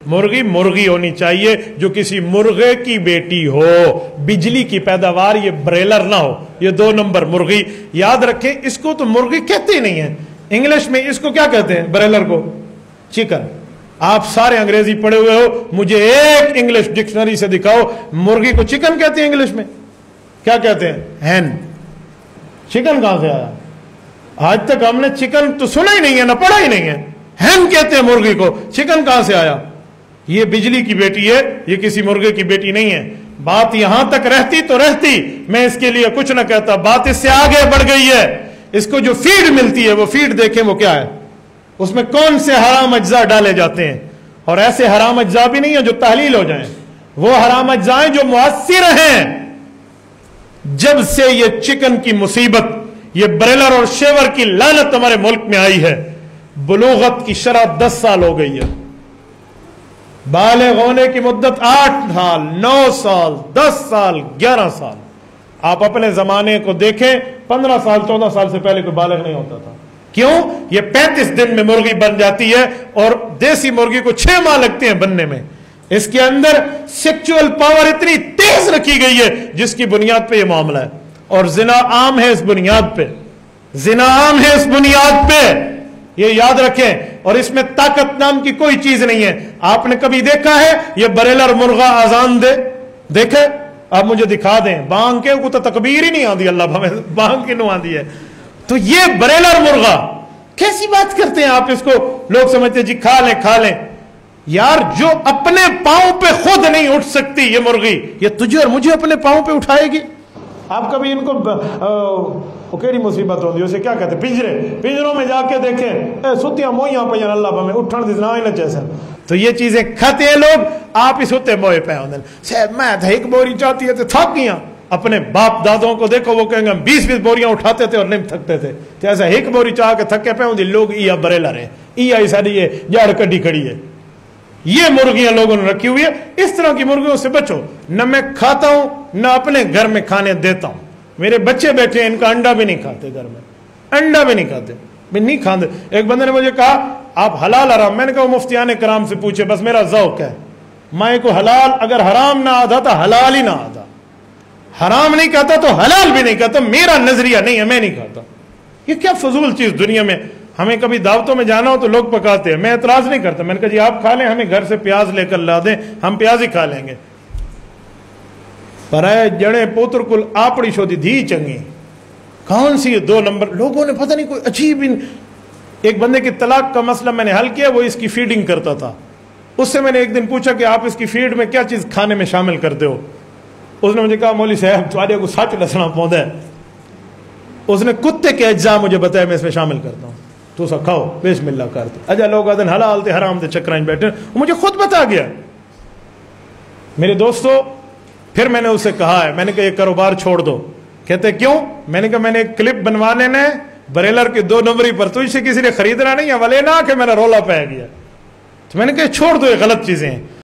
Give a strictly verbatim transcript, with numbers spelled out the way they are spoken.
مرغی مرغی ہونی چاہیے جو کسی مرغے کی بیٹی ہو، بجلی کی پیداوار، یہ بریلر نہ ہو، یہ دو نمبر مرغی۔ یاد رکھیں اس کو تو مرغی کہتے ہی نہیں ہیں، انگلش میں اس کو کیا کہتے ہیں؟ بریلر کو چکن۔ آپ سارے انگریزی پڑھے ہوئے ہو، مجھے ایک انگلش ڈکشنری سے دکھاؤ مرغی کو چکن کہتے ہیں انگلش میں؟ کیا کہتے ہیں؟ ہین۔ چکن کہاں سے آیا؟ آج تک ہم نے چکن تو سنا ہی نہیں ہے، نہ پڑھا ہی نہیں ہے۔ ہین کہتے ہیں مرغی کو، چکن کہاں سے آیا؟ یہ بجلی کی بیٹی ہے، یہ کسی مرغے کی بیٹی نہیں ہے۔ بات یہاں تک رہتی تو رہتی، میں اس کے لیے کچھ نہ کہتا، بات اس سے آگے بڑھ گئی ہے۔ اس کو جو فیڈ ملتی ہے وہ فیڈ دیکھیں وہ کیا ہے، اس میں کون سے حرام اجزاء ڈالے جاتے ہیں، اور ایسے حرام اجزاء بھی نہیں ہیں جو تحلیل ہو جائیں، وہ حرام اجزاء جو مؤثر ہیں۔ جب سے یہ چکن کی مصیبت، یہ بریلر اور شیور کی لعنت ہمارے ملک میں آئی ہے، بلوغت کی شرح دس سال ہو گئی ہے، بالغ ہونے کی مدت آٹھ سال، نو سال، دس سال، گیارہ سال۔ آپ اپنے زمانے کو دیکھیں، پندرہ سال چودہ سال سے پہلے کوئی بالغ نہیں ہوتا تھا۔ کیوں؟ یہ پینتیس دن میں مرغی بن جاتی ہے، اور دیسی مرغی کو چھ ماہ لگتے ہیں بننے میں۔ اس کے اندر سیکچول پاور اتنی تیز رکھی گئی ہے جس کی بنیاد پہ یہ معاملہ ہے، اور زنا عام ہے اس بنیاد پہ، زنا عام ہے اس بنیاد پہ، یہ یاد رکھیں۔ اور اس میں طاقت نام کی کوئی چیز نہیں ہے۔ آپ نے کبھی دیکھا ہے یہ بریلر مرغا آزان دے؟ دیکھے؟ آپ مجھے دکھا دیں، بانگ کے کو تو تکبیر ہی نہیں آتی، اللہ بھامے بانگ کی نو آتی ہے۔ تو یہ بریلر مرغا کیسی بات کرتے ہیں آپ؟ اس کو لوگ سمجھتے ہیں جی کھا لیں کھا لیں۔ یار جو اپنے پاؤں پہ خود نہیں اٹھ سکتی یہ مرغی، یہ تجھے اور مجھے اپنے پاؤں پہ اٹھائے گی؟ آپ کبھی ان کو کیڑی مصیبت ہوتی ہے، اسے کیا کہتے ہیں؟ پنجرے، پنجروں میں جا کے دیکھیں، اے ستیاں موئیاں پہ اللہ بھامے اٹھن دی نہ ہی نہ چیسن۔ تو یہ چیزیں کھاتے ہیں لوگ، آپ اس ہوتے موئے پہ ہوندے صاحب میں تھا ایک بوری چاہتی ہے تو تھک گیا۔ اپنے باپ دادوں کو دیکھو، وہ کہیں گے بیس بیس بوریاں اٹھاتے تھے اور نہیں تھکتے تھے، جیسا ایک بوری چاہ کے تھکے پہ ہوندی لوگ ای بریلر ہے، ای ساری ہے جاڑ کڈی کھڑی ہے۔ یہ مرغیاں لوگوں نے رکھی ہوئی ہے، اس طرح کی مرغیوں سے بچو۔ نہ میں کھاتا ہوں نہ اپنے گھر میں کھانے دیتا ہوں، میرے بچے بیٹھے ان کا انڈا بھی نہیں کھاتے، گھر میں انڈا بھی نہیں کھاتے، میں نہیں کھاتے۔ ایک بندے نے مجھے کہا آپ حلال حرام، میں نے کہا وہ مفتیان کرام سے پوچھے، بس میرا ذوق ہے، میں کو حلال اگر حرام نہ آتا تو حلال ہی نہ آتا، حرام نہیں کہتا تو حلال بھی نہیں کہتا، میرا نظریہ نہیں ہے، میں نہیں کھاتا۔ یہ کیا فضول چیز دنیا میں، ہمیں کبھی دعوتوں میں جانا ہو تو لوگ پکاتے ہیں، میں اعتراض نہیں کرتا، میں نے کہا جی آپ کھا لیں، ہمیں گھر سے پیاز لے کر لا دیں، ہم پیاز ہی کھا لیں گے۔ پر اے جڑے پوتر کل آپڑی شودی دھی چنگی، کون سی یہ دو نمبر لوگوں نے پتہ نہیں کوئی عجیب۔ ایک بندے کی طلاق کا مسئلہ میں نے حل کیا، وہ اس کی فیڈنگ کرتا تھا، اس سے میں نے ایک دن پوچھا کہ آپ اس کی فیڈ میں کیا چیز کھانے میں شامل کرتے ہو؟ اس نے مجھے کہا مولوی صاحب تھوڑے کو سچ دسنا پوندا ہے، اس نے کتے کے اجزاء مجھے بتایا میں اس میں شامل کرتا ہوں، تو سا کھاؤ بسم اللہ کرتے۔ اجا لوگ آدھن حلال تے حرام تے چکرائیں بیٹھے، وہ مجھے خود بتا گیا۔ میرے دوستو پھر میں نے اسے کہا ہے، میں نے کہا یہ کاروبار چھوڑ دو۔ کہتے کیوں؟ میں نے کہا میں نے ایک کلپ بنوا لینا ہے بریلر کے دو نمبری پر، تو اسے کسی نے خریدنا نہیں ہے، ولے نہ کہ میرا رولا پہ گیا۔ تو میں نے کہا چھوڑ دو، یہ غلط چیزیں ہیں۔